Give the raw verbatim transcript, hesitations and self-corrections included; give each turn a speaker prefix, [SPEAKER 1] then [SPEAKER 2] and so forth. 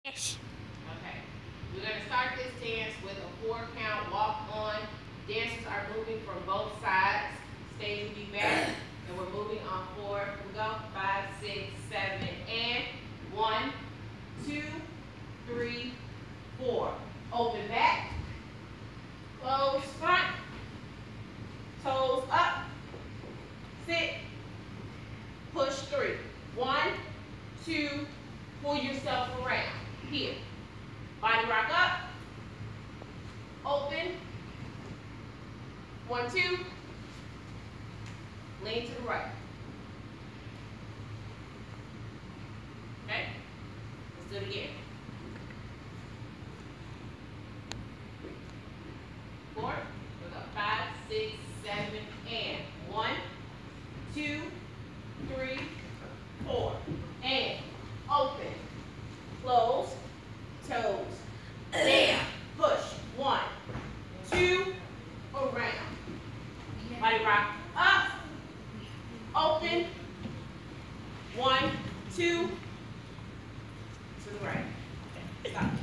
[SPEAKER 1] Yes.
[SPEAKER 2] Okay. We're going to start this dance with a four count walk on. Dancers are moving from both sides. Stage will be back. And we're moving on four. Here we go. Five, six, seven, and one, two, three, four. Open back. Close front. Toes up. Sit. Push three. One, two, pull yourself around. Here. Body rock up. Open. One, two. Lean to the right. Okay? Let's do it again. Four. We go five, six, seven, and one, two, three, four. And open. Close. Toes. Down. Push. One, two, around. Body rock up. Open. One, two, to the right. Okay, stop.